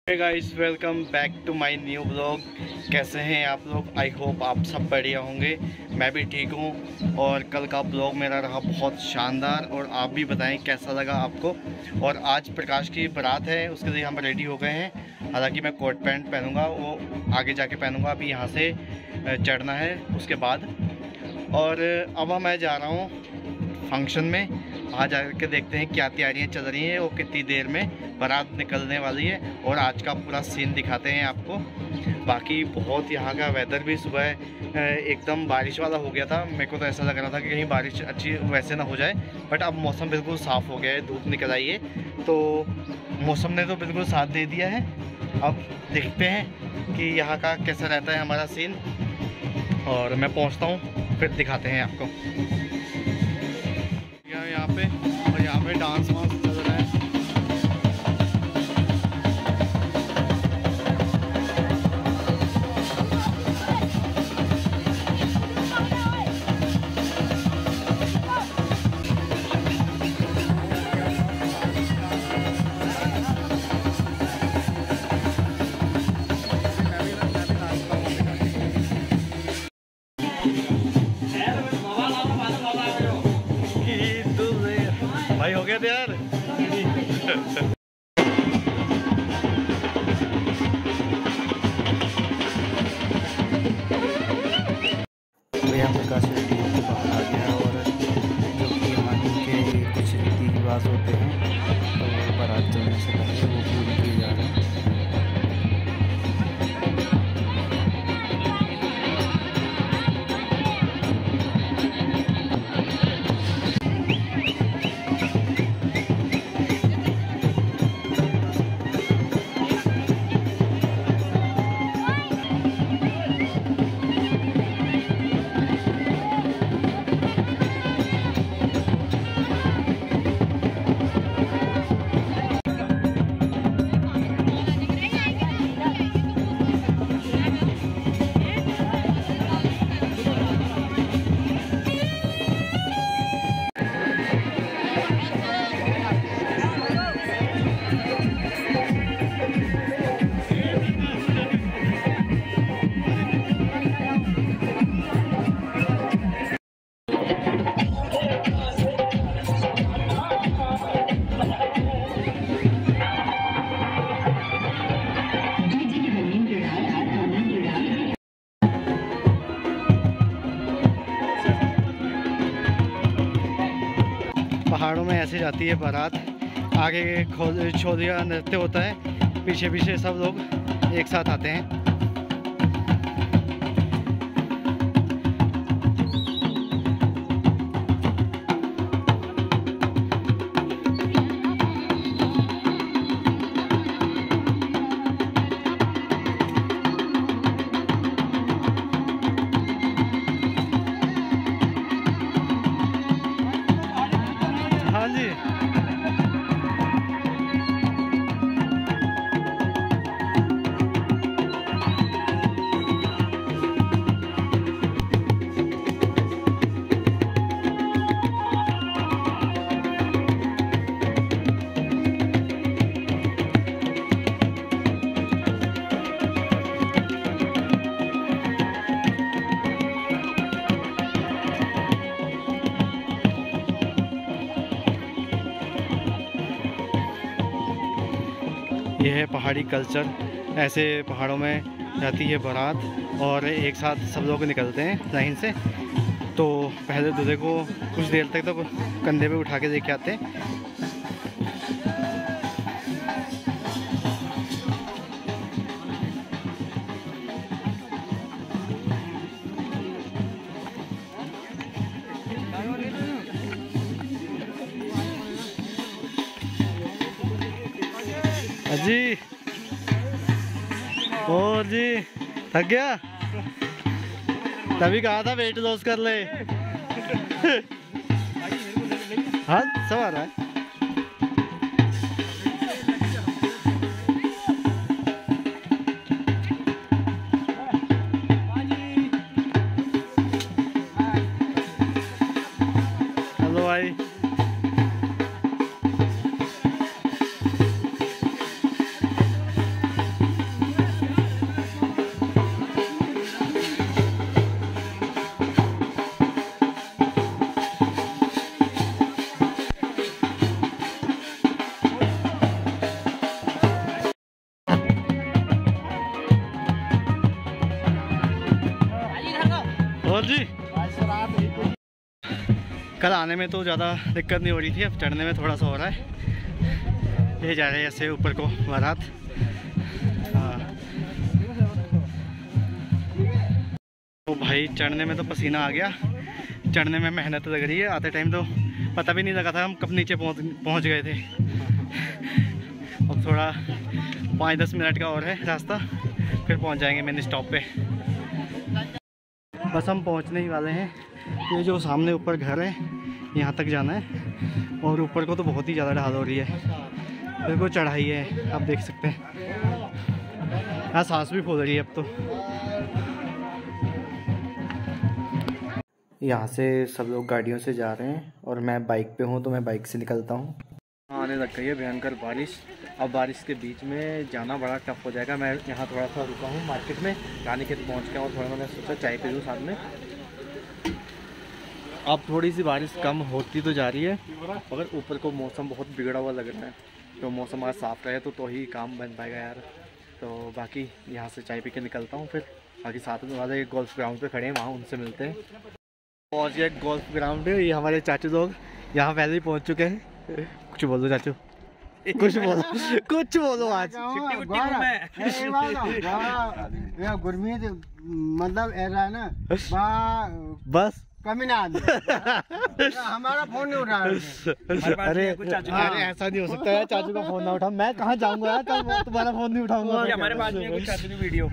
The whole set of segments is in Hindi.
Hey guys, welcome back to my new blog. कैसे हैं आप लोग? आई होप आप सब बढ़िया होंगे। मैं भी ठीक हूं। और कल का ब्लॉग मेरा रहा बहुत शानदार, और आप भी बताएं कैसा लगा आपको। और आज प्रकाश की बारात है, उसके लिए हम रेडी हो गए हैं। हालांकि मैं कोट पैंट पहनूंगा, वो आगे जाके पहनूंगा। अभी यहाँ से चढ़ना है उसके बाद। और अब मैं जा रहा हूँ फंक्शन में। वहाँ जाकर देखते हैं क्या तैयारियाँ चल रही हैं और कितनी देर में बारात निकलने वाली है। और आज का पूरा सीन दिखाते हैं आपको। बाकी बहुत यहाँ का वेदर भी सुबह एकदम बारिश वाला हो गया था। मेरे को तो ऐसा लग रहा था कि कहीं बारिश अच्छी वैसे ना हो जाए, बट अब मौसम बिल्कुल साफ़ हो गया है, धूप निकल आई है। तो मौसम ने तो बिल्कुल साथ दे दिया है। अब देखते हैं कि यहाँ का कैसा रहता है हमारा सीन। और मैं पहुँचता हूँ, फिर दिखाते हैं आपको। यहाँ पे डांस वांस चल रहा है। भाई हो गया तैयार। यहाँ प्रकाश रेड्डी के बाहर आ गया, और जो कि हमारे के कुछ रीति रिवाज होते हैं, तो बारात चलने से पहले वो पूरी की जा रही है। पहाड़ों में ऐसे जाती है बारात। आगे छोलिया नृत्य होता है, पीछे पीछे सब लोग एक साथ आते हैं। हाँ जी, ये है पहाड़ी कल्चर। ऐसे पहाड़ों में जाती है बारात और एक साथ सब लोग निकलते हैं लाइन से। तो पहले दूल्हे को कुछ देर तक तो कंधे पे उठा के लेके आते हैं। जी और जी थक गया, तभी कहा था वेट लॉस कर ले। हाँ सब आ रहा है। हेलो भाई। कल आने में तो ज़्यादा दिक्कत नहीं हो रही थी, अब चढ़ने में थोड़ा सा हो रहा है। ये जा रहे हैं ऐसे ऊपर को बारात। हाँ तो भाई चढ़ने में तो पसीना आ गया, चढ़ने में मेहनत लग रही है। आते टाइम तो पता भी नहीं लगा था हम कब नीचे पहुंच गए थे। अब थोड़ा 5-10 मिनट का और है रास्ता, फिर पहुंच जाएंगे मेन स्टॉप पे। बस हम पहुंचने ही वाले हैं। ये जो सामने ऊपर घर है यहाँ तक जाना है, और ऊपर को तो बहुत ही ज़्यादा ढाल हो रही है, बिल्कुल चढ़ाई है, आप देख सकते हैं। हाँ सांस भी फूल रही है अब तो। यहाँ से सब लोग गाड़ियों से जा रहे हैं और मैं बाइक पे हूँ, तो मैं बाइक से निकलता हूँ। आने लग गई है भयंकर बारिश। अब बारिश के बीच में जाना बड़ा टफ हो जाएगा। मैं यहाँ थोड़ा सा रुका हूँ मार्केट में, रानी खेत पहुँच गया और थोड़ा मैंने सोचा चाय पी लूँ साथ में। अब थोड़ी सी बारिश कम होती तो जा रही है, मगर ऊपर को मौसम बहुत बिगड़ा हुआ लग रहा है। तो मौसम आज साफ रहे तो ही काम बन पाएगा यार। तो बाकी यहाँ से चाय पी के निकलता हूँ, फिर बाकी साथ में वाले गोल्फ ग्राउंड पे खड़े हैं, वहाँ उनसे मिलते हैं। पहुँच गए गोल्फ ग्राउंड पे। ये हमारे चाचू लोग यहाँ पहले ही पहुँच चुके हैं। कुछ बोलो चाचू, कुछ बोलो, कुछ बोलो। आज गर्मी मतलब ऐसा है ना, बस कमी ना हमारा फोन नहीं उठा। अरे ऐसा नहीं हो सकता है, चाचू का फोन ना उठा। मैं कहाँ जाऊंगा यार, कल तुम्हारा फोन नहीं उठाऊंगा। हमारे पास में कुछ चाचू की वीडियो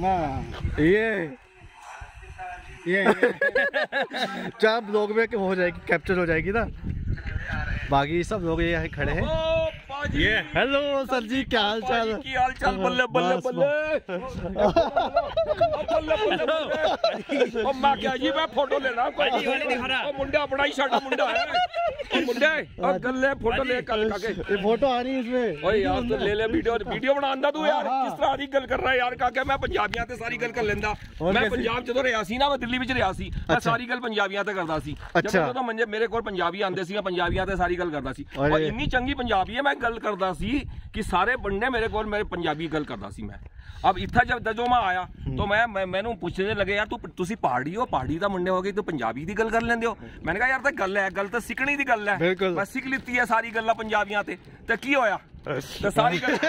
ये क्या ब्लॉग में हो जाएगी, कैप्चर हो जाएगी ना। बाकी सब लोग ये खड़े हैं। ये हेलो सर जी, क्या हाल चाल? बल्ले बल्ले बल्ले मैं क्या जी, मैं फोटो लेना मुंडा बड़ा ही साडा मुंडा है मुंडे गले फोटो ले कल काके ये फोटो आ रही है इसमें। ओए यार तो ले वीडियो बनांदा तू यार, किस तरह दी गल कर रहा है यार काके। मैं पंजाबियां ते सारी गल कर लेंदा। मैं पंजाब जदों रहा सी ना, मैं दिल्ली विच रहा सी, मैं सारी गल पंजाबियां ते करदा सी। जदों मेरे कोल पंजाबी आंदे सी, मैं पंजाबियां ते सारी गल करदा सी। और इन्नी चंगी पंजाबी है, मैं गल करदा सी कि सारे बंदे मेरे कोल मेरे पंजाबी गल करदा सी। मैं अब इत्था जब मैं आया तो मैनू पूछने लगे यार तुसी पहाड़ी हो, पहाड़ी दा मुंडे हो गए तो पंजाबी दी गल कर लेंदे हो। मैंने कहा यार तो गल है, गल तो सीखने दी गल है। मैं सीख लीती है सारी गल्लां पंजाबियां ते की होया ते सारी गल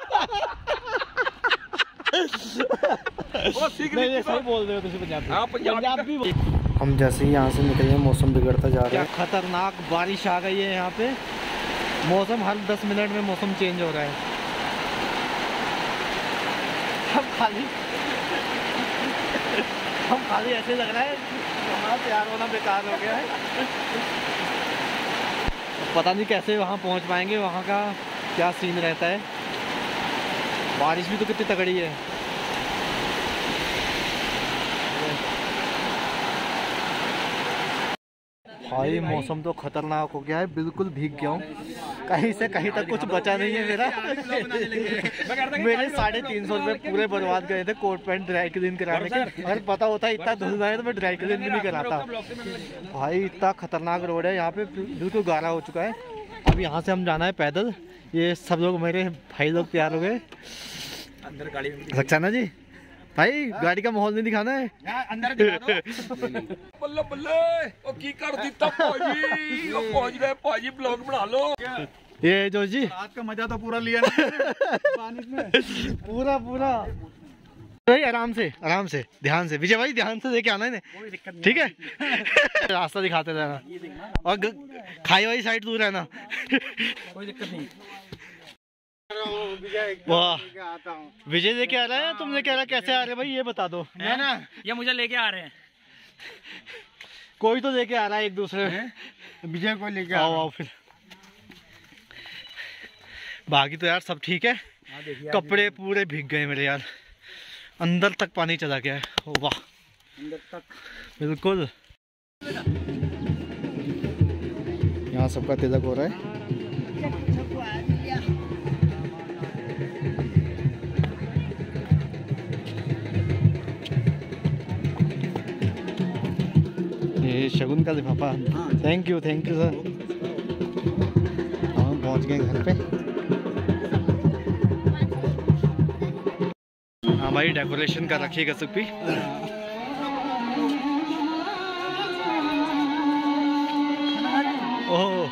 वो सीख ली। सही बोल रहे हो तुसी पंजाबी। हां पंजाबी। हम जैसे ही यहाँ से निकले मौसम बिगड़ता जा रहा है। खतरनाक बारिश आ गई है यहाँ पे। मौसम हर 10 मिनट में मौसम चेंज हो रहा है। हम खाली ऐसे लग रहा है हमारा तैयार होना बेकार हो गया है। पता नहीं कैसे वहाँ पहुँच पाएंगे, वहाँ का क्या सीन रहता है। बारिश भी तो कितनी तगड़ी है। भाई मौसम तो खतरनाक हो गया है, बिल्कुल भीग गया हूँ। कहीं से कहीं तक कुछ बचा नहीं है मेरा। मेरे 350 रुपये पूरे बर्बाद गए थे कोट पैंट ड्राई क्लीन कराने के। अगर पता होता इतना धुल रहा है तो मैं ड्राई क्लीन भी नहीं कराता। भाई इतना खतरनाक रोड है यहाँ पे, बिल्कुल गाढ़ा हो चुका है। अब यहाँ से हम जाना है पैदल। ये सब लोग मेरे भाई लोग तैयार हो गए। अंदर गाड़ी सक्सेना जी, भाई गाड़ी का माहौल नहीं दिखाना है, अंदर दिखा दो। बल्ले बल्ले ओ की कर दिता भाजी, ओ पहुंच गए भाजी, ब्लॉग बना लो। ये जो जी रात का मजा तो पूरा लिया ना पानी में पूरा भाई आराम से ध्यान से। विजय भाई ध्यान से लेके आना इन्हें, ठीक है? रास्ता दिखाते रहना और खाई वाली साइड दूर रहना, कोई दिक्कत नहीं। वाह विजय लेके आ रहा है, तुम लेके आ रहा है, कैसे आ रहे भाई ये बता दो। मैं ना ये मुझे लेके आ रहे हैं, कोई तो लेके आ रहा है एक दूसरे। विजय को लेके आओ फिर। बाकी तो यार सब ठीक है। कपड़े पूरे भीग गए मेरे यार, अंदर तक पानी चला गया है। वाह अंदर तक बिल्कुल। यहाँ सबका तिलक हो रहा है। ये शगुन का लिफाफा। Thank you sir. हम पहुंच गए घर पे। हाँ भाई डेकोरेशन कर रखिएगा सब भी। ओह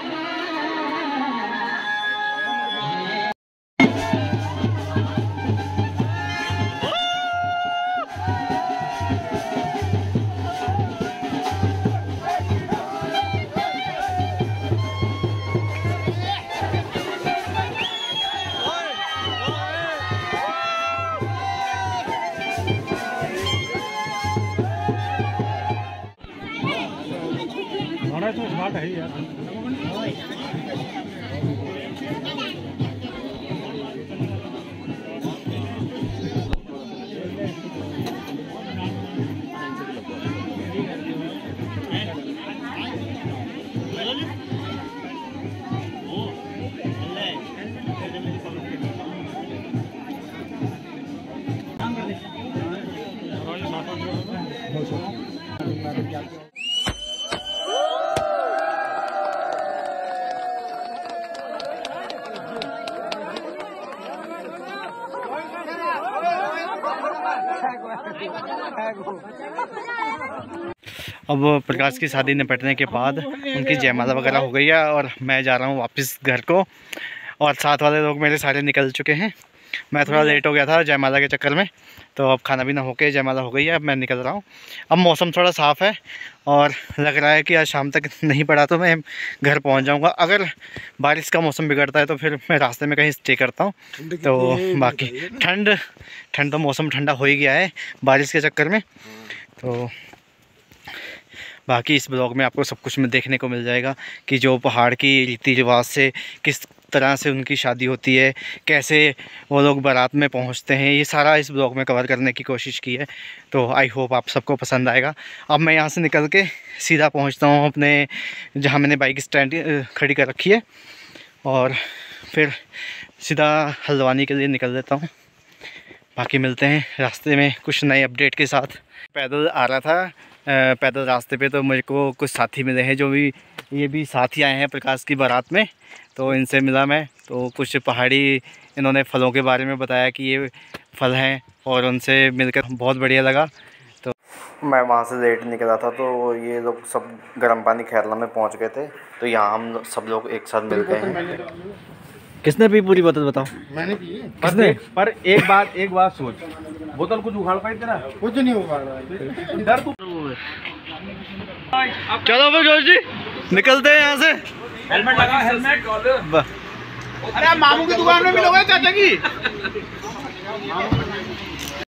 तो स्मार्ट है यार। अब प्रकाश की शादी निपटने के बाद उनकी जयमाला वगैरह हो गई है और मैं जा रहा हूँ वापस घर को, और साथ वाले लोग मेरे सारे निकल चुके हैं। मैं थोड़ा लेट हो गया था जयमाला के चक्कर में, तो अब खाना पीना होके जयमाला हो गई है, अब मैं निकल रहा हूँ। अब मौसम थोड़ा साफ़ है और लग रहा है कि आज शाम तक नहीं पड़ा तो मैं घर पहुँच जाऊँगा। अगर बारिश का मौसम बिगड़ता है तो फिर मैं रास्ते में कहीं स्टे करता हूँ। तो बाकी ठंड तो मौसम ठंडा हो ही गया है बारिश के चक्कर में। तो बाकी इस ब्लॉग में आपको सब कुछ में देखने को मिल जाएगा कि जो पहाड़ की रीति रिवाज से किस तरह से उनकी शादी होती है, कैसे वो लोग बारात में पहुंचते हैं, ये सारा इस ब्लॉग में कवर करने की कोशिश की है। तो आई होप आप सबको पसंद आएगा। अब मैं यहाँ से निकल के सीधा पहुँचता हूँ अपने जहाँ मैंने बाइक स्टैंड खड़ी कर रखी है, और फिर सीधा हल्द्वानी के लिए निकल देता हूँ। बाकी मिलते हैं रास्ते में कुछ नए अपडेट के साथ। पैदल आ रहा था, पैदल रास्ते पे तो मेरे को कुछ साथी मिले हैं, जो भी ये भी साथी आए हैं प्रकाश की बारात में, तो इनसे मिला मैं। तो कुछ पहाड़ी इन्होंने फलों के बारे में बताया कि ये फल हैं, और उनसे मिलकर बहुत बढ़िया लगा। तो मैं वहाँ से लेट निकला था, तो ये लोग सब गर्म पानी खैरला में पहुँच गए थे, तो यहाँ हम सब लोग एक साथ मिल गए हैं। किसने पी पूरी बोतल बताओ? मैंने पी। किसने? पर एक बात सोच, बोतल कुछ उखाड़ पाई तेरा? कुछ नहीं उखाड़ रहा इधर तू। चलो फिर जोश जी निकलते हैं यहाँ से। हेलमेट लगा, हेलमेट। अरे आप मामू की दुकान में मिलोगे चाचा की?